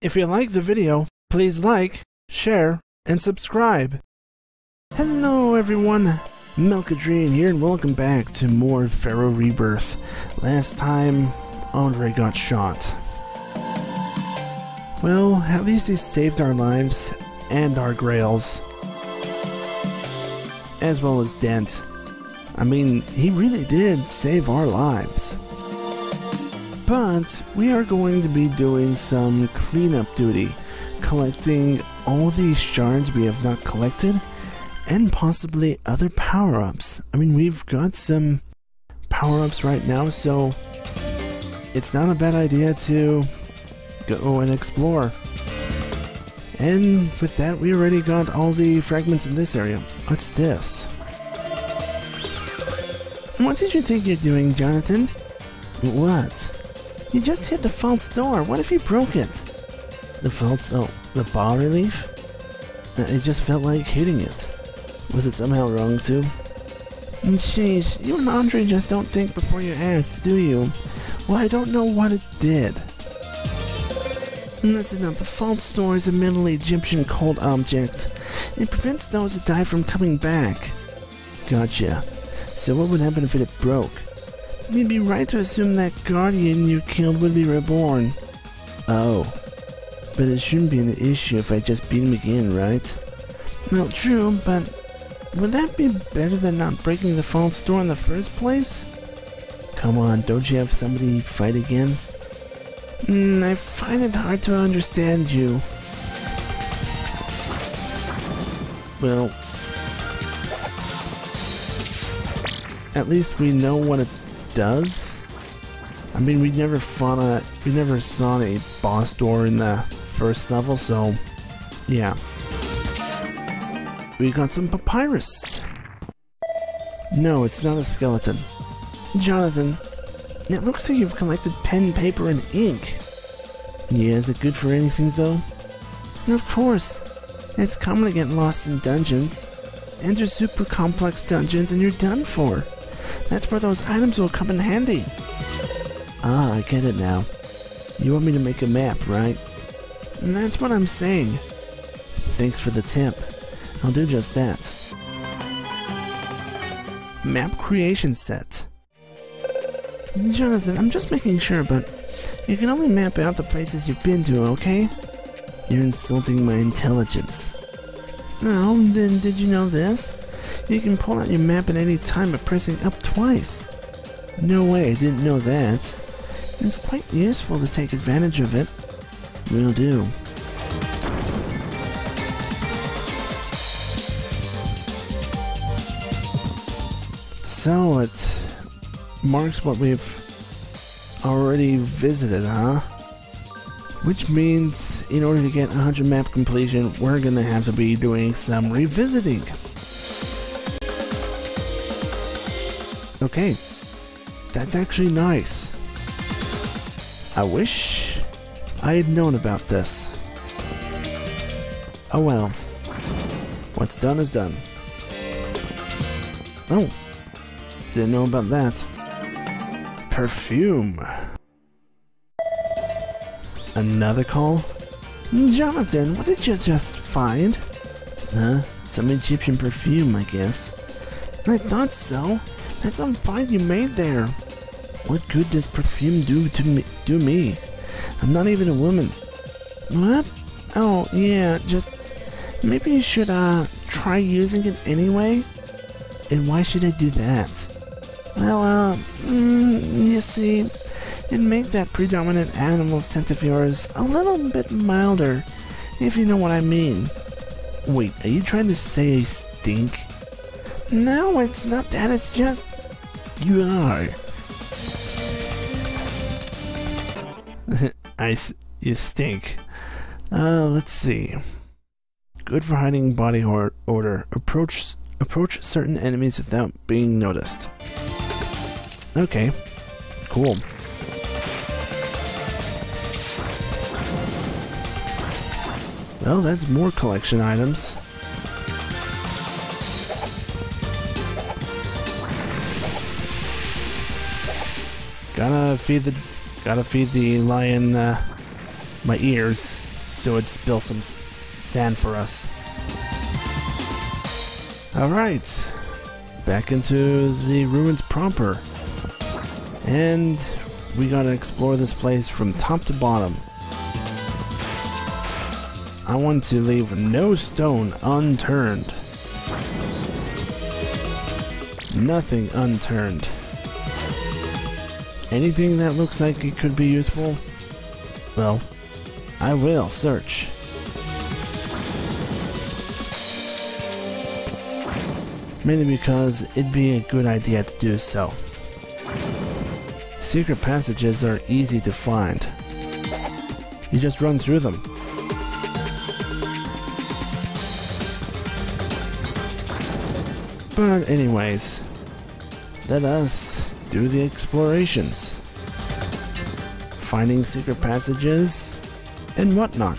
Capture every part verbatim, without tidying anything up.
If you like the video, please like, share, and subscribe. Hello everyone, Melcadrien here, and welcome back to more Pharaoh Rebirth. Last time, Andre got shot. Well, at least he saved our lives, and our grails. As well as Dent. I mean, he really did save our lives. But we are going to be doing some cleanup duty, collecting all these shards we have not collected, and possibly other power-ups. I mean, we've got some power-ups right now, so it's not a bad idea to go and explore. And with that, we already got all the fragments in this area. What's this? What did you think you're doing, Jonathan? What? You just hit the false door. What if you broke it? The false... oh, the bas relief? Uh, it just felt like hitting it. Was it somehow wrong too? Sheesh, you and Andre just don't think before you act, do you? Well, I don't know what it did. Listen up, the false door is a Middle Egyptian cult object. It prevents those that die from coming back. Gotcha. So what would happen if it broke? You'd be right to assume that guardian you killed would be reborn. Oh. But it shouldn't be an issue if I just beat him again, right? Well, true, but would that be better than not breaking the false door in the first place? Come on, don't you have somebody you'd fight again? Mm, I find it hard to understand you. Well, at least we know what it does. I mean, we never fought a, we never saw a boss door in the first level, so yeah. We got some papyrus. No, it's not a skeleton. Jonathan, it looks like you've collected pen, paper, and ink. Yeah, is it good for anything though? Of course. It's common to get lost in dungeons. Enter super complex dungeons and you're done for. That's where those items will come in handy. Ah, I get it now. You want me to make a map, right? And that's what I'm saying. Thanks for the tip. I'll do just that. Map creation set. Jonathan, I'm just making sure, but you can only map out the places you've been to, okay? You're insulting my intelligence. No, then did you know this? You can pull out your map at any time by pressing up twice. No way, I didn't know that. It's quite useful to take advantage of it. Will do. So it marks what we've already visited, huh? Which means in order to get one hundred map completion, we're gonna have to be doing some revisiting. Okay, that's actually nice. I wish I had known about this. Oh well, what's done is done. Oh, didn't know about that. Perfume. Another call? Jonathan, what did you just find? Huh? Some Egyptian perfume, I guess. I thought so. That's some find you made there. What good does perfume do to me? Do me? I'm not even a woman. What? Oh, yeah, just... maybe you should, uh, try using it anyway? And why should I do that? Well, uh, mm, you see, it'd make that predominant animal scent of yours a little bit milder, if you know what I mean. Wait, are you trying to say I stink? No, it's not that, it's just... you are. I s you stink. Uh, let's see. Good for hiding body odor. Approach, approach certain enemies without being noticed. Okay, cool. Well, that's more collection items. Gotta feed the, gotta feed the lion uh, my ears. so it'd spill some s sand for us. Alright, back into the ruins proper. And we gotta explore this place from top to bottom. I want to leave no stone unturned. Nothing unturned. Anything that looks like it could be useful, well, I will search. Mainly because it'd be a good idea to do so. Secret passages are easy to find. You just run through them. But anyways, let us do the explorations. Finding secret passages and whatnot.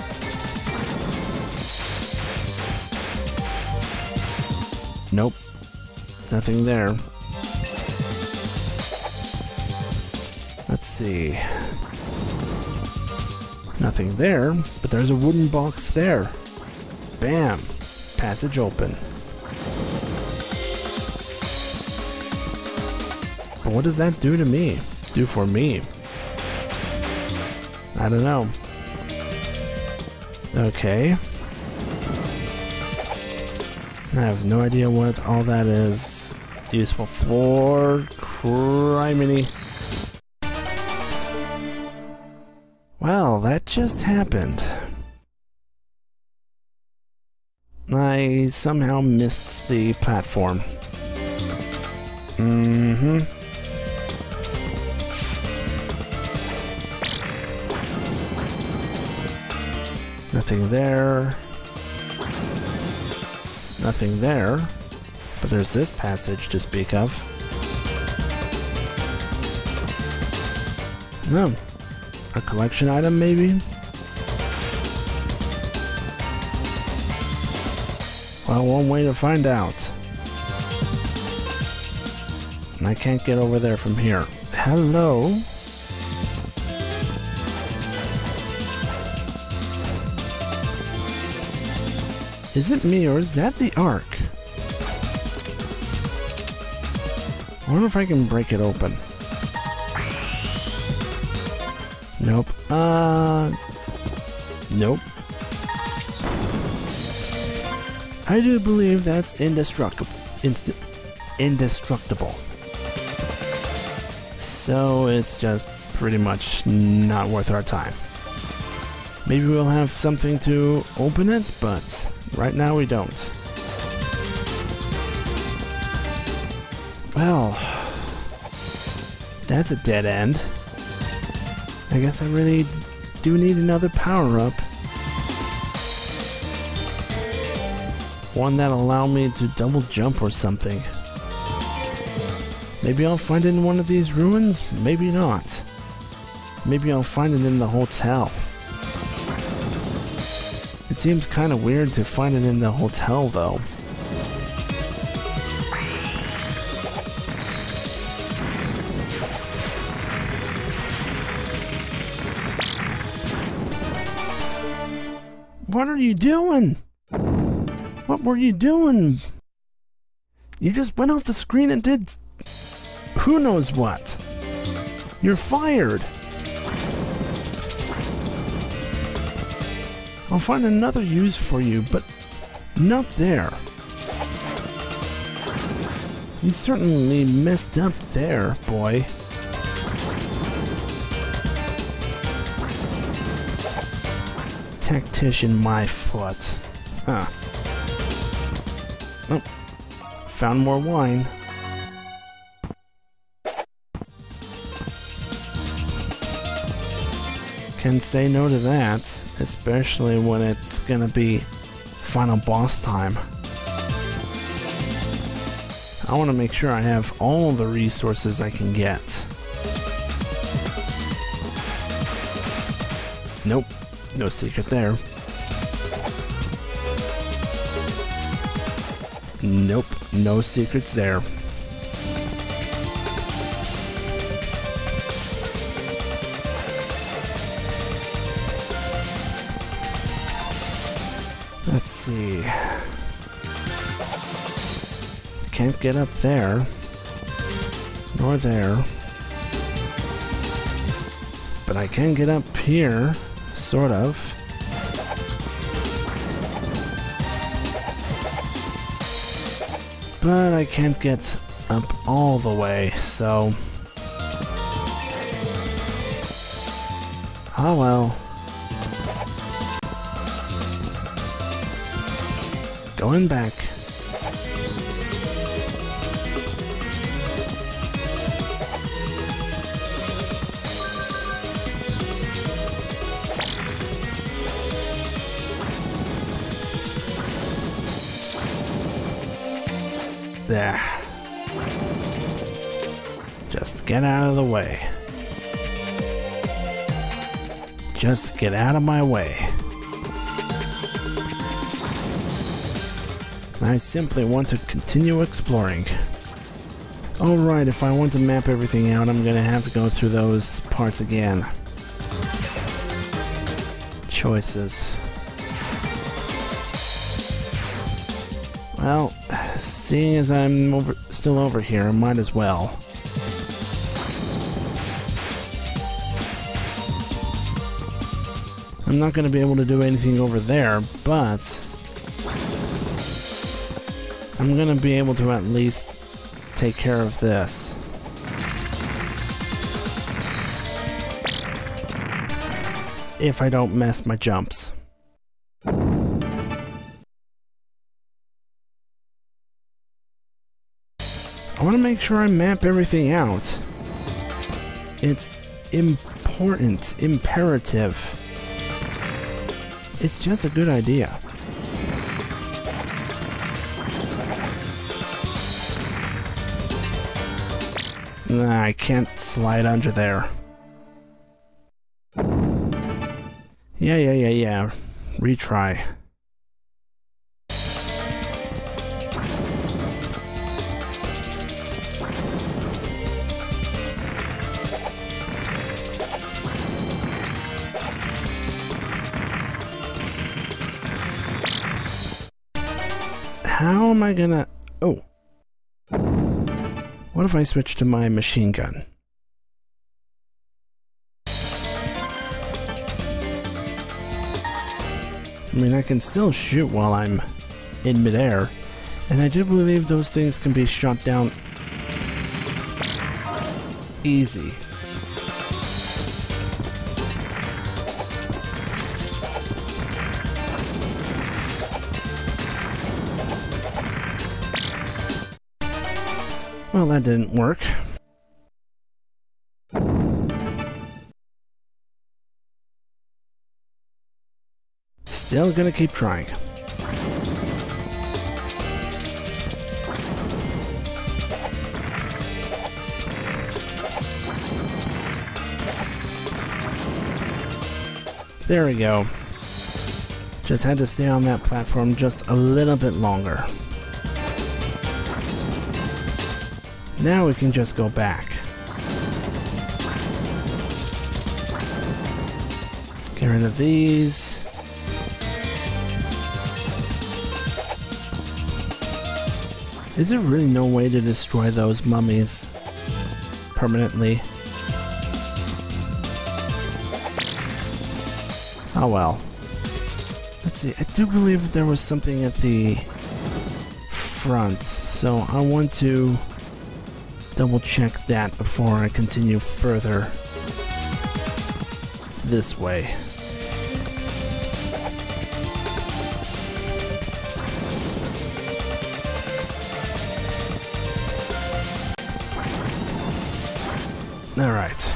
Nope, nothing there. Let's see. Nothing there, but there's a wooden box there. Bam! Passage open. But what does that do to me? Do for me? I don't know. Okay. I have no idea what all that is useful for. Criminy. Well, that just happened. I somehow missed the platform. Mm-hmm. Nothing there. Nothing there. But there's this passage to speak of. No. A collection item, maybe? Well, one way to find out. And I can't get over there from here. Hello? Is it me or is that the Ark? I wonder if I can break it open. Nope. Uh... Nope. I do believe that's indestructible. Inst- indestructible. So it's just pretty much not worth our time. Maybe we'll have something to open it, but right now we don't. Well, that's a dead end. I guess I really do need another power-up. One that'll allow me to double jump or something. Maybe I'll find it in one of these ruins, maybe not. Maybe I'll find it in the hotel. It seems kind of weird to find it in the hotel, though. What are you doing? What were you doing? You just went off the screen and did who knows what. You're fired. I'll find another use for you, but not there. You certainly messed up there, boy. Tactician my foot. Huh. Oh. Found more wine. Can't say no to that, especially when it's gonna be final boss time. I want to make sure I have all the resources I can get. Nope, no secret there. Nope, no secrets there. Let's see. Can't get up there. Nor there. But I can get up here. Sort of. But I can't get up all the way, so... Oh well. Going back. There. Just get out of the way. Just get out of my way. I simply want to continue exploring. Alright, if I want to map everything out, I'm gonna have to go through those parts again. Choices. Well, seeing as I'm over, still over here, I might as well. I'm not going to be able to do anything over there, but I'm going to be able to at least take care of this. If I don't mess my jumps. I want to make sure I map everything out. It's important, imperative. It's just a good idea. Nah, I can't slide under there. Yeah, yeah, yeah, yeah. Retry. How am I gonna... Oh. What if I switch to my machine gun? I mean, I can still shoot while I'm in midair, and I do believe those things can be shot down easy. Well, that didn't work. Still gonna keep trying. There we go. Just had to stay on that platform just a little bit longer. Now we can just go back. Get rid of these. Is there really no way to destroy those mummies permanently? Oh well. Let's see, I do believe there was something at the front, so I want to double check that before I continue further this way. All right.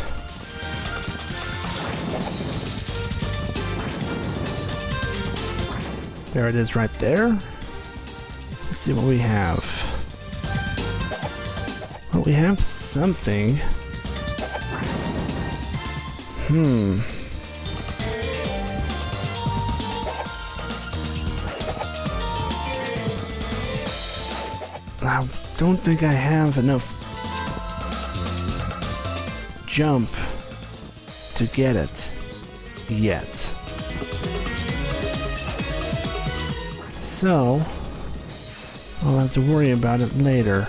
There it is right there. Let's see what we have. Well, we have something. Hmm. I don't think I have enough jump to get it yet. So, I'll have to worry about it later.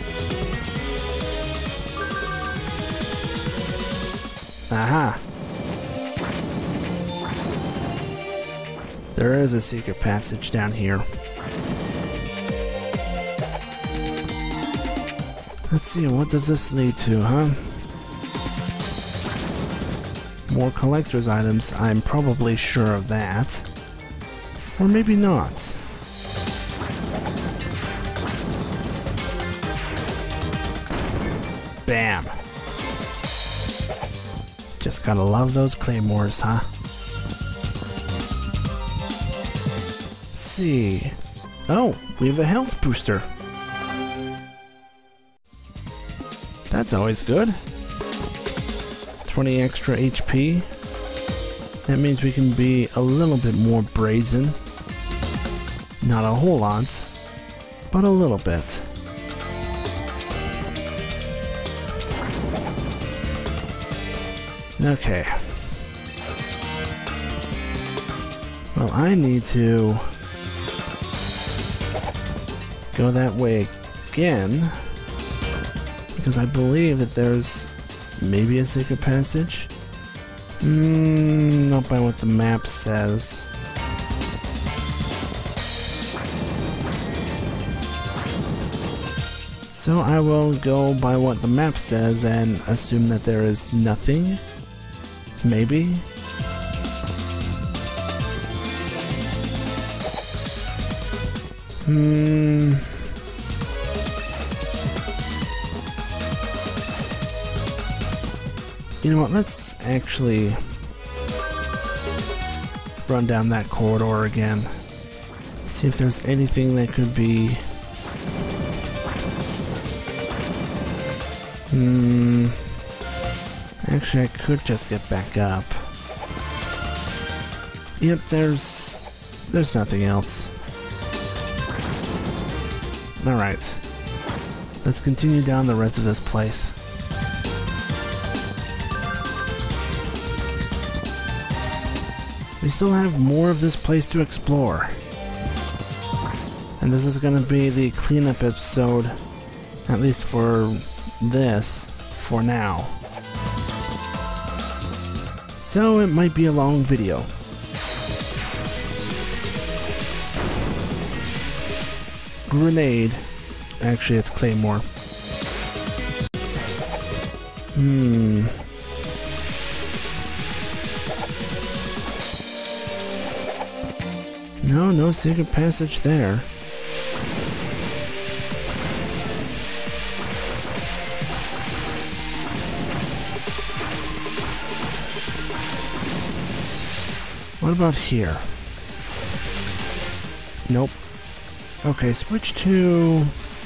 Aha! There is a secret passage down here. Let's see, what does this lead to, huh? More collector's items, I'm probably sure of that. Or maybe not. Bam! Just gotta love those claymores, huh? Let's see. Oh, we have a health booster. That's always good. twenty extra H P. That means we can be a little bit more brazen. Not a whole lot, but a little bit. Okay. Well, I need to go that way again, because I believe that there's maybe a secret passage. Mm, not by what the map says. So I will go by what the map says and assume that there is nothing. Maybe. Hmm. You know what, let's actually run down that corridor again. See if there's anything that could be... Hmm... Actually, I could just get back up. Yep, there's... there's nothing else. Alright. Let's continue down the rest of this place. We still have more of this place to explore. And this is going to be the cleanup episode, at least for this, for now. So it might be a long video. Grenade. Actually, it's Claymore. Hmm... No, no secret passage there. What about here? Nope. Okay, switch to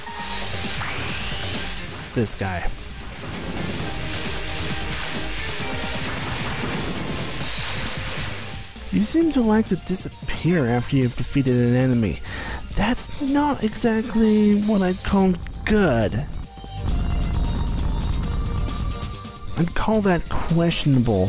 this guy. You seem to like to disappear after you've defeated an enemy. That's not exactly what I'd call good. I'd call that questionable.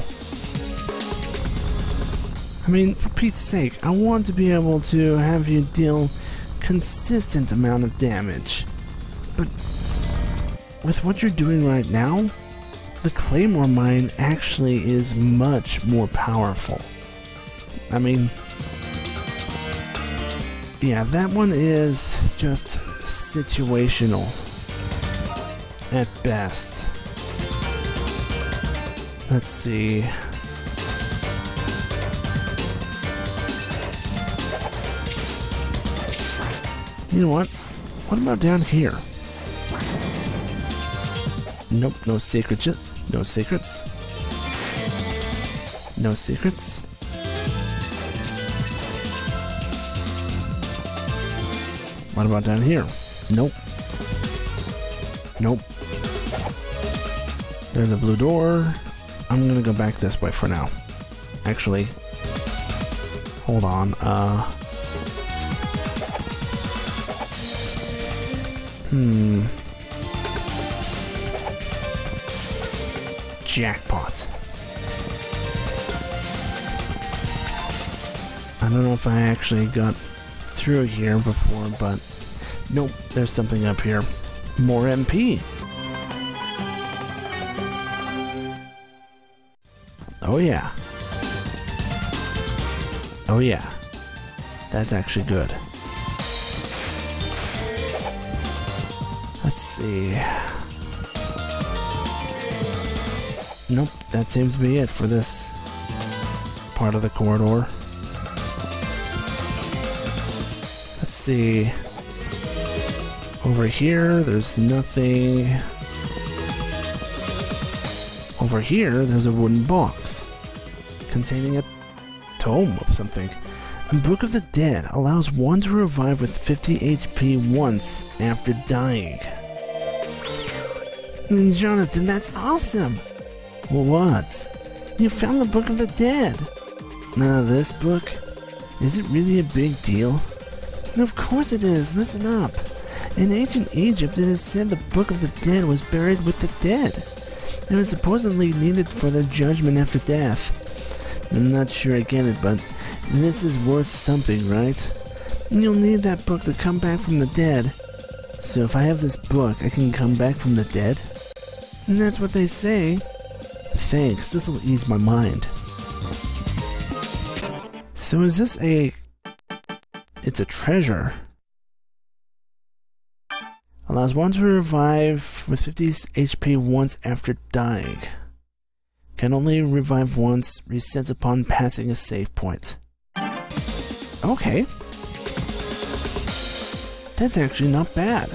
I mean, for Pete's sake, I want to be able to have you deal consistent amount of damage. But with what you're doing right now, the Claymore mine actually is much more powerful. I mean, yeah, that one is just situational at best. Let's see. You know what? What about down here? Nope, no secrets. No secrets. No secrets. What about down here? Nope. Nope. There's a blue door. I'm gonna go back this way for now. Actually, hold on. Uh. Hmm. Jackpot. I don't know if I actually got through here before, but nope, there's something up here. More M P. Oh yeah. Oh yeah. That's actually good. Let's see. Nope, that seems to be it for this part of the corridor. Let's see. Over here, there's nothing. Over here, there's a wooden box containing a tome of something. A Book of the Dead allows one to revive with fifty H P once after dying. Jonathan, that's awesome! Well, what? You found the Book of the Dead! Now, this book? Is it really a big deal? Of course it is, listen up. In ancient Egypt, it is said the Book of the Dead was buried with the dead. It was supposedly needed for their judgment after death. I'm not sure I get it, but this is worth something, right? You'll need that book to come back from the dead. So if I have this book, I can come back from the dead? And that's what they say. Thanks, this'll ease my mind. So is this a... It's a treasure. Allows one to revive with fifty H P once after dying. Can only revive once, resets upon passing a save point. Okay. That's actually not bad.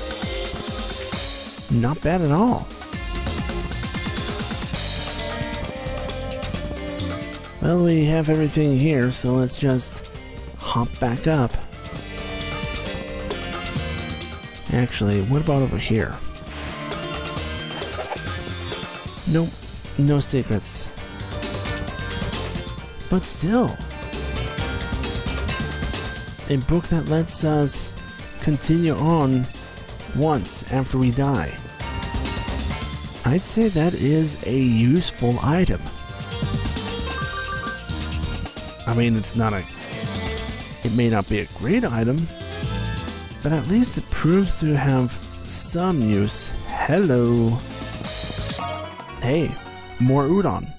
Not bad at all. Well, we have everything here, so let's just hop back up. Actually, what about over here? Nope, no secrets. But still, a book that lets us continue on once after we die. I'd say that is a useful item. I mean, it's not a... It may not be a great item, but at least it proves to have some use. Hello. Hey, more udon.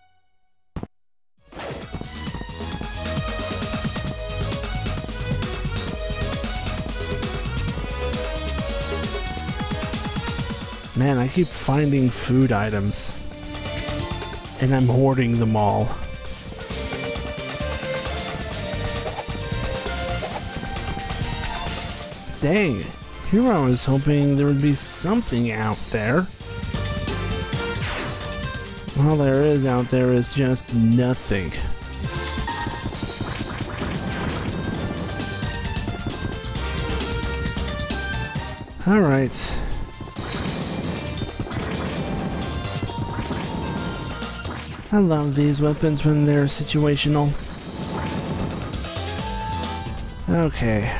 Man, I keep finding food items, and I'm hoarding them all. Dang, here I was hoping there would be something out there. All there is out there is just nothing. Alright. I love these weapons when they're situational. Okay.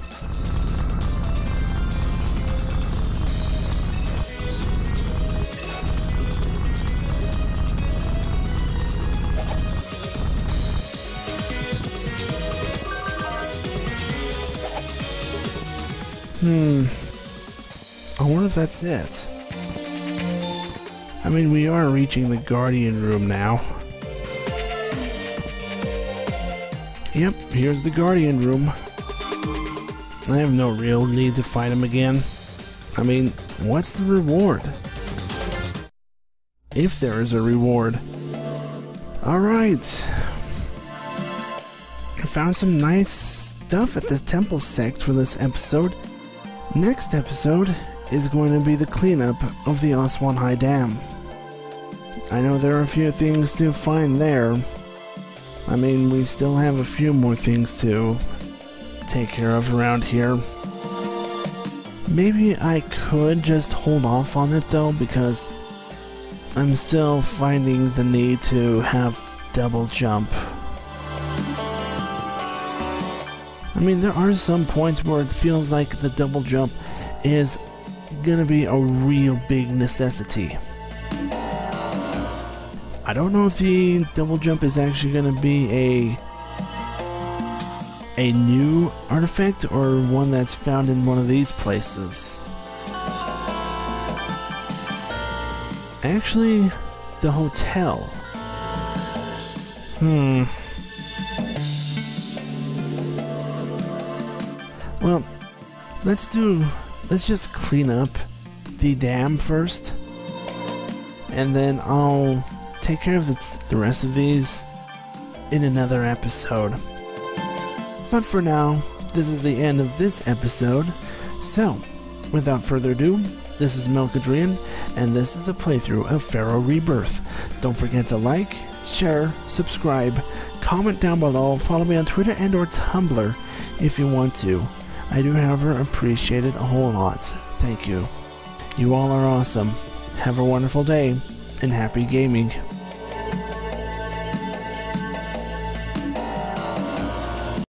Hmm. I wonder if that's it. I mean, we are reaching the Guardian room now. Yep, here's the Guardian room. I have no real need to fight him again. I mean, what's the reward? If there is a reward. Alright. I found some nice stuff at the temple sect for this episode. Next episode is going to be the cleanup of the Aswan High Dam. I know there are a few things to find there. I mean, we still have a few more things to take care of around here. Maybe I could just hold off on it though, because I'm still finding the need to have double jump. I mean, there are some points where it feels like the double jump is gonna be a real big necessity. I don't know if the double jump is actually gonna be a a new artifact or one that's found in one of these places? Actually, the hotel. Hmm. Well, let's do... Let's just clean up the dam first. And then I'll take care of the, the rest of these in another episode. But for now, this is the end of this episode. So, without further ado, this is Melcadrien, and this is a playthrough of Pharaoh Rebirth. Don't forget to like, share, subscribe, comment down below, follow me on Twitter and or Tumblr if you want to. I do, however, appreciate it a whole lot. Thank you. You all are awesome. Have a wonderful day, and happy gaming.